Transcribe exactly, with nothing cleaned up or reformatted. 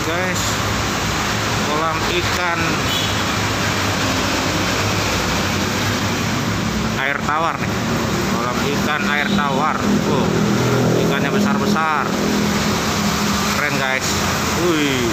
guys, kolam ikan air tawar nih, kolam ikan air tawar. Oh, ikannya besar-besar, keren guys. Wih,